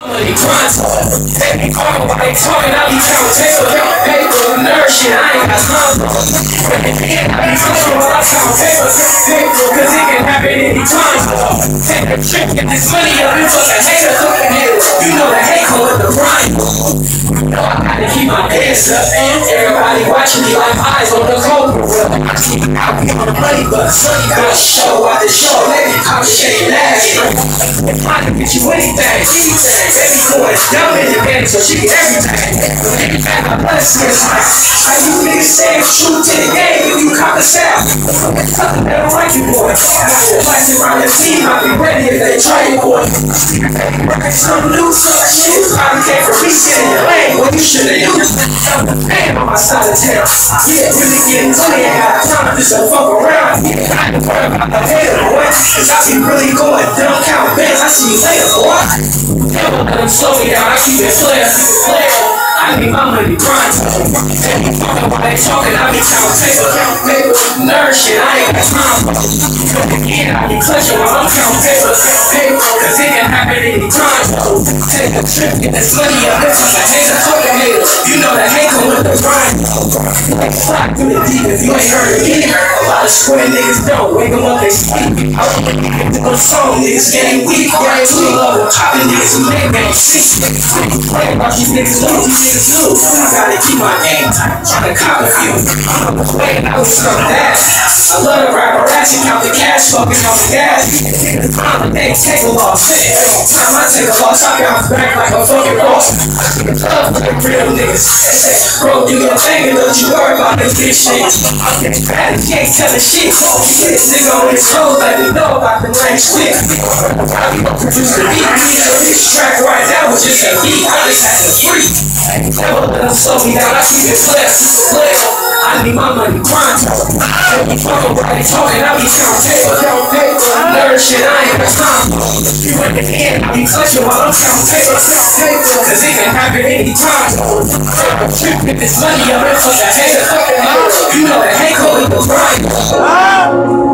Money grind, they be calling while they talking, I be counting paper, nerd shit, I ain't got time. I be talking while I count paper, cause it can happen anytime. Take a trip, get this money up, you fuck a hater, you know the hate come with the grind. I gotta keep my pants up, everybody watching me like eyes on the cold. I be on the money, but sonny got a show after show, baby, I'm shaking ass. I can get you anything. Baby going dumb in the game, so she get everything. I bless this. How you niggas say it's true to the game if you cop the sound? They don't like you, boy. Plastic around the team, I'll be ready if they try you, boy. Some new shit probably came from me sitting in your lane. Well, you should've used damn on my side of town. Yeah, really getting money, ain't got time just to fuck around. I ain't worried about the hater, boy. Cause I be really going dumb, count bands. I see you later, boy. Never let them slow me down, I keep it clear. I need my money grind. They be talking while they talking, I be counting paper, nerd shit, I ain't got time. Again, I be clutching while I'm counting paper, cause it can happen anytime. Take a trip, get this money up, it's like a hater, fuck a hater. You know that hate come with the grind. Like slide through the deep if you ain't heard of me. A lot of square niggas don't wake them up, they sleep. I don't get the song, niggas getting weak. Yeah, too love them, popping niggas who they ain't sick. Play about these niggas lose. I gotta keep my game tight, tryna cop a few. I'm playing out some that. I love to rap a ratchet, count the cash, focus on the gas. They take a loss. Time I take a loss, I bounce back like a fucking boss. Love for the real niggas. They say, bro, do your thing and don't you worry about this bitch shit. Bad can't tell the shit. This nigga on his road, let me know about the lame shit. I be produce the beat. This track right now was just a beat. I just had to free. Never let them slow me down, I keep it clear. I need my money grind. They be fucking while they talking, I be counting paper, nerd shit, I ain't got time. You at the end, I be clutching while I'm counting paper, cause it can happen anytime. Get this money up, it's like a hater, you know that hate come with the grind.